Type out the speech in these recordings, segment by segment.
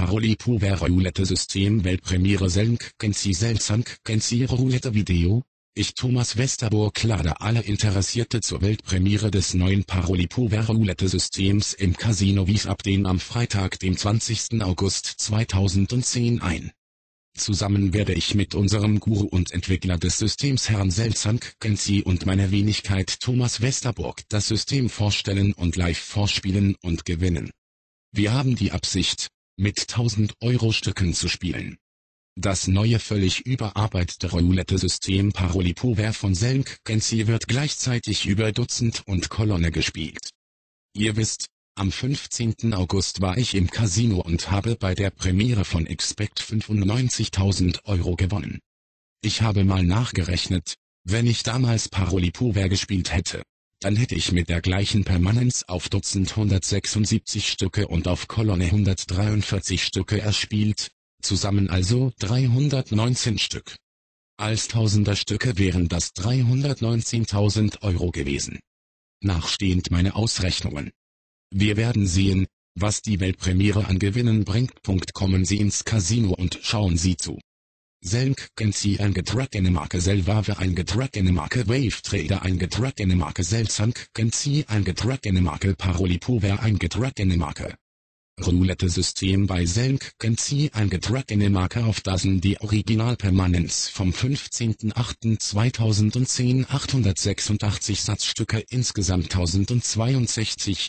Paroli Power Roulette System Weltpremiere Selnk Kenzie Selzank Kenzie Roulette Video. Ich Thomas Westerburg lade alle Interessierte zur Weltpremiere des neuen Paroli Power Roulette Systems im Casino Wiesbaden am Freitag, dem 20. August 2010 ein. Zusammen werde ich mit unserem Guru und Entwickler des Systems Herrn Selzank Kenzie und meiner Wenigkeit Thomas Westerburg das System vorstellen und live vorspielen und gewinnen. Wir haben die Absicht, mit 1000-Euro-Stücken zu spielen. Das neue völlig überarbeitete Roulette-System Paroli Power von Selnk Kenzie wird gleichzeitig über Dutzend und Kolonne gespielt. Ihr wisst, am 15. August war ich im Casino und habe bei der Premiere von Expect 95.000 Euro gewonnen. Ich habe mal nachgerechnet, wenn ich damals Paroli Power gespielt hätte, dann hätte ich mit der gleichen Permanenz auf Dutzend 176 Stücke und auf Kolonne 143 Stücke erspielt, zusammen also 319 Stück. Als Tausenderstücke wären das 319.000 Euro gewesen. Nachstehend meine Ausrechnungen. Wir werden sehen, was die Weltpremiere an Gewinnen bringt. Kommen Sie ins Casino und schauen Sie zu. Selnk Kenzie eingetragene Marke Selwave eingetragene Marke Wave Trader eingetragene Marke Selzank Kenzie eingetragene Marke Paroli Power eingetragene Marke. Roulette-System bei Selnk Kenzie eingetragene Marke auf Dasen die Originalpermanenz vom 15.08.2010 886 Satzstücke insgesamt 1062,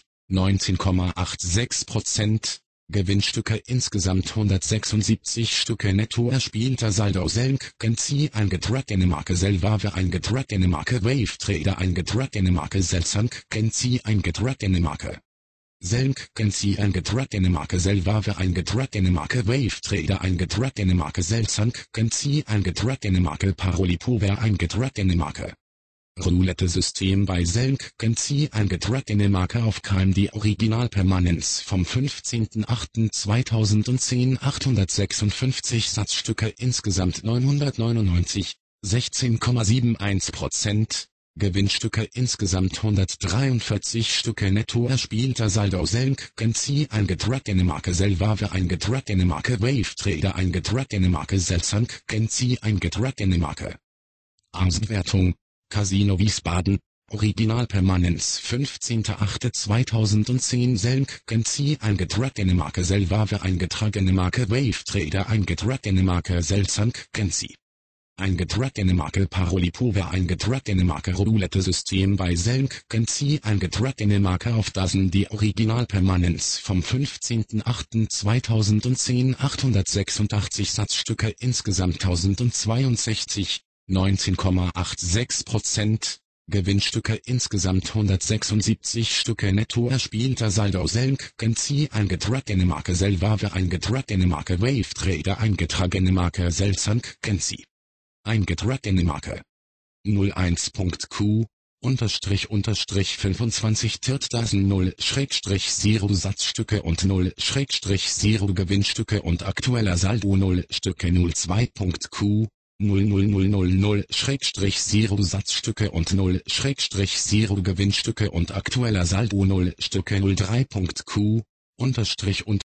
19,86%, Gewinnstücke insgesamt 176 Stücke netto erspielter Saldo Selnk Kenzie eingetragene Marke Selwave eingetragene Marke Wave Trader eingetragene Marke Selzank Kenzie eingetragene Marke. Selnk Kenzie eingetragene Marke Selwave eingetragene Marke Wave Trader eingetragene Marke Selzank Kenzie eingetragene Marke Paroli Power eingetragene Marke. Roulette-System bei Selnk Kenzie eingetragene Marke auf KMD Originalpermanenz vom 15.08.2010 856 Satzstücke insgesamt 999, 16,71%, Gewinnstücke insgesamt 143 Stücke netto erspielter Saldo Selnk Kenzie eingetragene Marke Selwave eingetragene Marke Wave Trader eingetragene Marke Selzank Kenzie eingetragene Marke. Auswertung Casino Wiesbaden, Originalpermanenz 15.08.2010 Selnk Kenzie eingetragene Marke Selwave eingetragene Marke Wave Trader eingetragene Marke Selzank Kenzie. Eingetragene Marke Paroli Power eingetragene Marke Roulette-System bei Selnk Kenzie eingetragene Marke auf Dasen die Originalpermanenz vom 15.08.2010 886 Satzstücke insgesamt 1062, 19,86%, Gewinnstücke insgesamt 176 Stücke netto erspielter Saldo Selnk Kenzie eingetragene Marke Selwave eingetragene Marke Wave Trader eingetragene Marke Selzank Kenzie. Eingetragene Marke 01.Q __25 Tirtdasen 0/0 Satzstücke und 0/0 Gewinnstücke und aktueller Saldo 0 Stücke 02.Q 00000/0 Satzstücke und 0/0 Gewinnstücke und aktueller Saldo 0 Stücke 03.Q __